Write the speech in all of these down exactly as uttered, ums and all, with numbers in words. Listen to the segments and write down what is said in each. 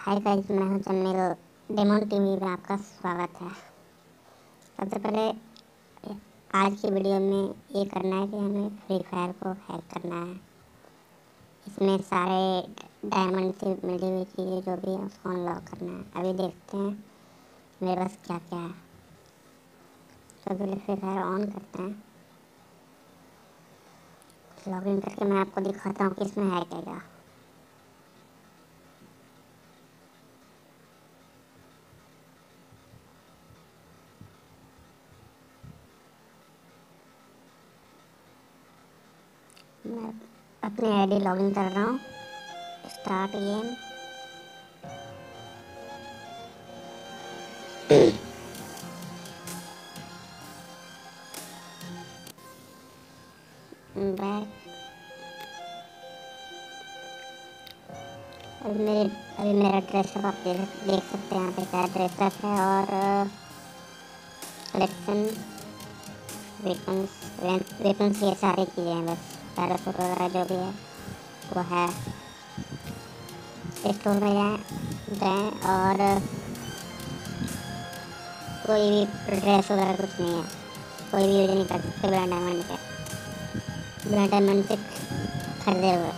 Hi guys, मैं हूं चन्मेल। Demon TV में आपका स्वागत है। सबसे पहले आज की वीडियो में ये करना है कि हमें फ्री फायर को हैक करना है। इसमें सारे डायमंड से मिली हुई चीज़ें जो भी है उसको अनलॉक करना है। अभी देखते हैं मेरे पास क्या क्या है। तो पहले फ्री फायर ऑन करते हैं। लॉग इन करके मैं आपको दिखाता हूँ कि इसमें है क्या क्या। मैं अपनी आईडी लॉगिन कर रहा हूँ। Start game. बैक। अभी मेरे अभी मेरा ड्रेसअप आप देख देख सकते हैं यहाँ पे क्या ड्रेसअप है। और कलेक्शन, वेपन्स वेपन्स ये सारी चीज़ें हैं। बस पैरासूट वगैरह जो भी है वो है। स्टोर में जाएँ जाएँ और कोई भी ड्रेस वगैरह कुछ नहीं है, कोई भी यूज नहीं कर सकते बिना डायमंड के, बिना डायमंड से खरीदे हुए।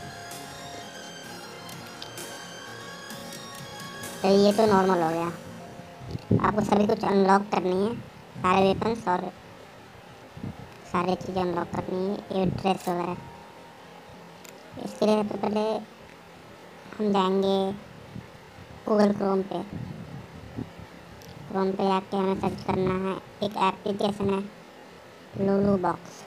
तो ये तो नॉर्मल हो गया। आपको सभी कुछ अनलॉक करनी है, सारे वेपन्स और सारी चीज़ें अनलॉक करनी है, ये ड्रेस वगैरह। इसके लिए सबसे पहले हम जाएंगे गूगल क्रोम पे। क्रोम पे जाके हमें सर्च करना है, एक एप्लीकेशन है Lulu box.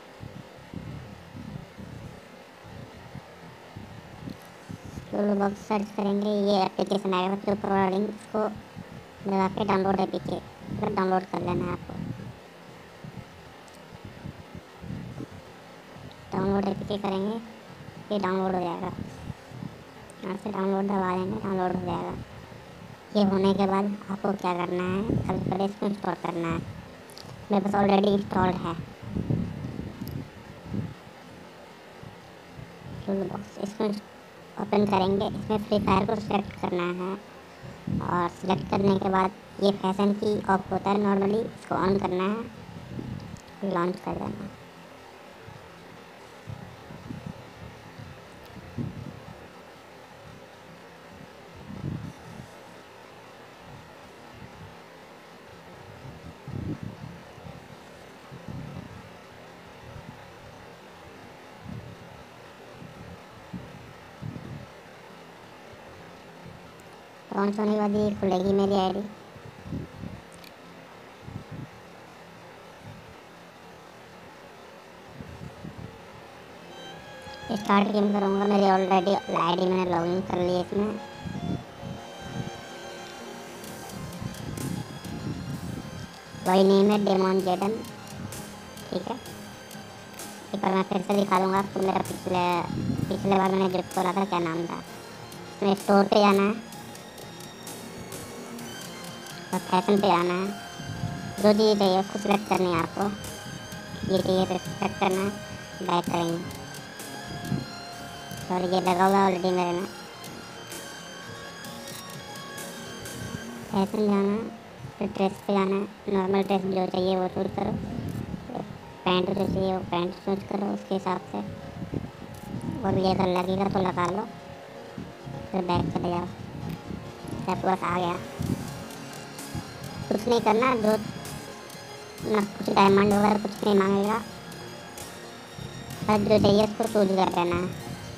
Lulu box search करेंगे, ये एप्लीकेशन आएगा। सबसे ऊपर वाला लिंक, इसको दबा के डाउनलोड एपीके पर डाउनलोड कर लेना है आपको। डाउनलोड एपीके करेंगे, ये डाउनलोड हो जाएगा। यहाँ से डाउनलोड दबा देंगे, डाउनलोड हो जाएगा। ये होने के बाद आपको क्या करना है, सबसे पहले इसको इंस्टॉल करना है। मेरे पास ऑलरेडी इंस्टॉल्ड है लूलू बॉक्स। इसको ओपन करेंगे, इसमें फ्री फायर को सिलेक्ट करना है और सिलेक्ट करने के बाद ये फैशन की ऑफ होता है नॉर्मली, इसको ऑन करना है, लॉन्च कर देना है। लॉन्च होने के बाद ये खुलेगी मेरी आईडी। स्टार्ट गेम करूँगा। मेरी ऑलरेडी आईडी मैंने लॉगिन कर ली है इसमें। वही नेम है, डेमोन जेडन। ठीक है, एक बार मैं फिर से दिखा दूँगा आपको। मेरा पिछले पिछले बार मैंने जब खोला था क्या नाम था। इसमें स्टोर पे जाना है और फैशन पे आना है। जो चीज़ चाहिए उसको सिलेक्ट करनी है आपको। ये चाहिए तो सिलेक्ट करना है, बैक करेंगे। और ये लगा हुआ ऑलरेडी मेरे में। फैशन जाना है, फिर ड्रेस पे जाना है। नॉर्मल ड्रेस जो चाहिए वो चूज करो, पैंट जो चाहिए वो पैंट चूज करो उसके हिसाब से। और ये अगर लगेगा तो लगा लो, फिर बैक चले जाओ। सब बस आ गया, कुछ नहीं करना। जो ना कुछ डायमंड वगैरह कुछ नहीं मांगेगा, बस जो चाहिए उसको चूज कर लेना है।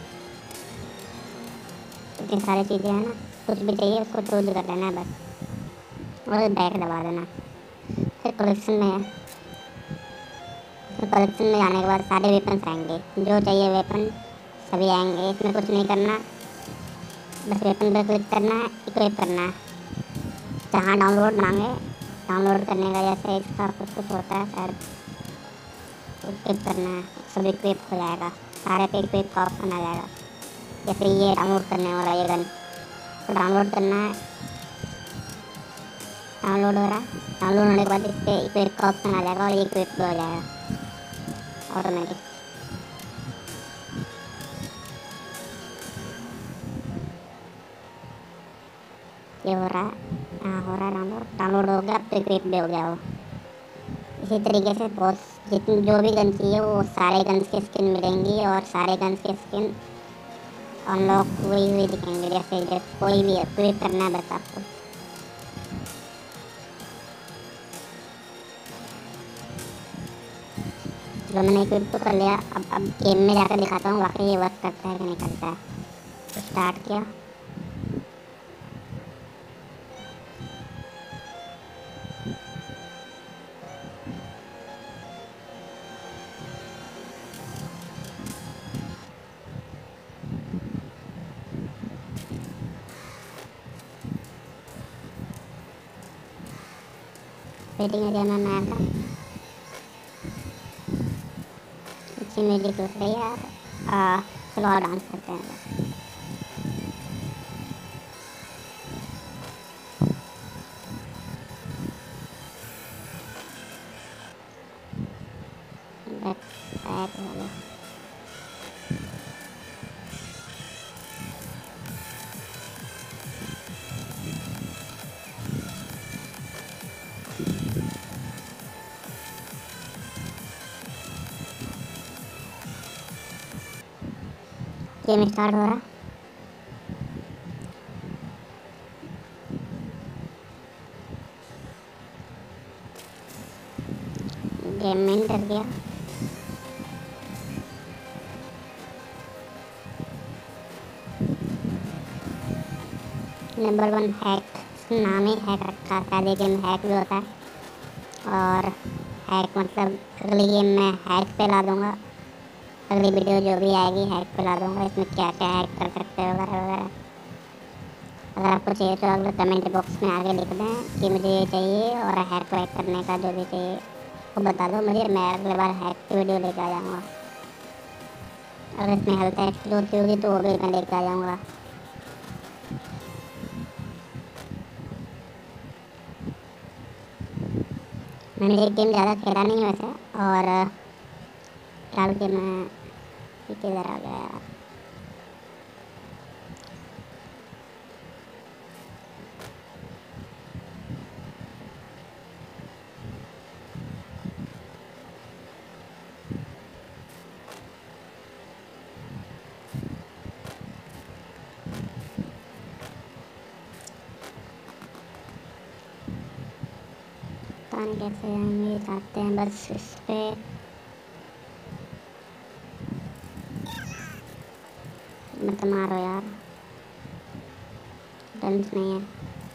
इतनी सारी चीज़ें हैं ना, कुछ भी चाहिए उसको चूज कर लेना है बस, और बैक दबा देना। फिर कलेक्शन में है, फिर कलेक्शन में जाने के बाद सारे वेपन्स आएंगे। जो चाहिए वेपन सभी आएंगे। इसमें कुछ नहीं करना, बस वेपन पर क्लिक करना है, इक्विप करना है। जहाँ डाउनलोड मांगे, डाउनलोड करने का जैसे इसका कुछ कुछ होता है शायद, इक्विप करना है। सब इक्विप हो जाएगा, सारे पे इक्विप का ऑप्शन आ जाएगा। जैसे ये डाउनलोड करने वाला ये गन तो डाउनलोड करना है। डाउनलोड हो रहा है, डाउनलोड होने के बाद इस पर इक्विप का ऑप्शन आ जाएगा और ये इक्विप हो जाएगा ऑटोमेटिक। ये हो रहा है, हाँ हो रहा है डाउनलोड। डाउनलोड हो गया, अब तो इक्विप भी हो गया वो। इसी तरीके से बहुत जितनी जो भी गन चाहिए वो सारे गन्स की स्किन मिलेंगी, और सारे गन्स की स्किन अनलॉक हुई हुई दिखेंगे। जैसे जब कोई भी इक्विप करना है बस आपको। चलो मैंने इक्विप तो कर लिया, अब अब गेम में जाकर दिखाता हूँ वाकई ये वर्क करता है कि नहीं करता है। तो स्टार्ट किया, वेटिंग एरिया में मैं आया, अच्छी म्यूजिक लग रही है यार। आ, चलो और डांस करते हैं। बैक बैक वाले गेम स्टार्ट हो रहा। गेम में इंटर किया, नंबर वन हैक, नाम ही हैक रखा है, शायद ये गेम हैक भी होता है। और हैक मतलब अगली गेम में हैक पे ला दूँगा, अगली वीडियो जो भी आएगी हैक पे ला दूँगा, इसमें क्या क्या हैक कर सकते हैं वगैरह वगैरह। अगर आपको चाहिए तो अगर कमेंट बॉक्स में आके लिख दें कि मुझे ये चाहिए, और हैक वैक करने का जो भी चाहिए वो बता दो मुझे, मैं अगले बार हैक की वीडियो लेकर आ जाऊँगा। अगर इसमें हेल्थ एक्सट्री होती होगी तो वो भी मैं लेकर आ जाऊँगा। मैंने एक गेम ज़्यादा खेला नहीं वैसे, और डाल के मैं किधर आ गया यार। पता नहीं कैसे हम ये जाते हैं, बस इस पे मत मारो यार, गन्स नहीं है।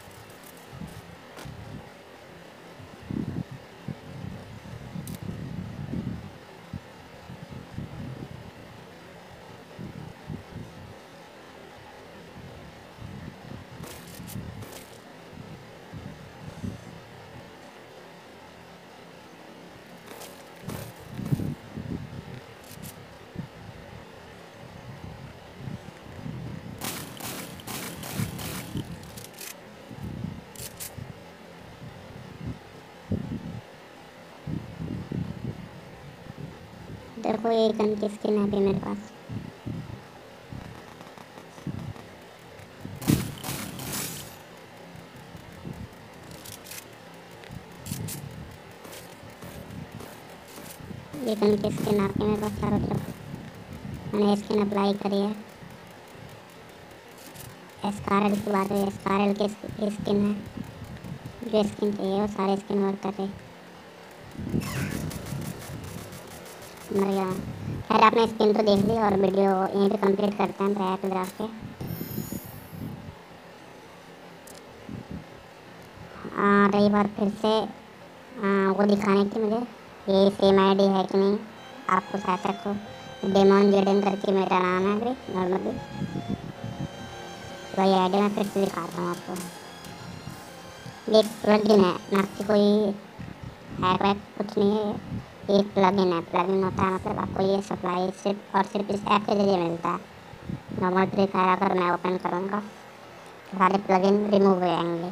देखो ये गन की स्किन है अभी मेरे पास। ये गन की स्किन आती है मेरे पास चारों तरफ। मैंने स्किन अप्लाई करी है। एस्कारल की बात है, एस्कारल की स्किन है। जो स्किन चाहिए वो सारे स्किन वर्क कर रहे। मर गया। खैर आपने स्किन तो देख ली, और वीडियो यहीं पे कंप्लीट करते हैं ट्रैक ग्राफ के। आ, रही बात फिर से आ, वो दिखाने की मुझे ये सेम आईडी है कि नहीं। आपको शायद तक को डेमोन जेडन करके मेरा नाम है अभी नॉर्मली, वही आईडी मैं फिर से दिखाता हूँ आपको। ये प्लगइन है, ना कि कोई हैक वैक कुछ नहीं है। एक प्लगइन है, प्लगइन होता है मतलब आपको ये सप्लाई सिर्फ और सिर्फ इस ऐप के जरिए मिलता है। नॉर्मल फ्री फायर अगर मैं ओपन करूँगा तो सारे प्लगइन रिमूव हो जाएंगे।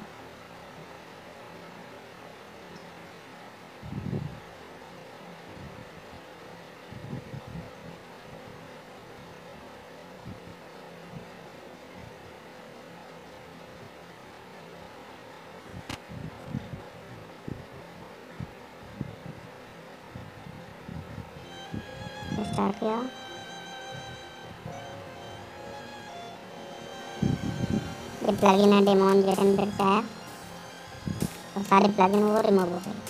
स्टार्ट किया। ये प्लगइन है डेमोन गेटन से आया और सारे प्लगइन वो रिमूव हो गए।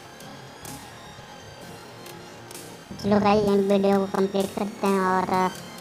चलो गाइस, वीडियो को कंप्लीट करते हैं और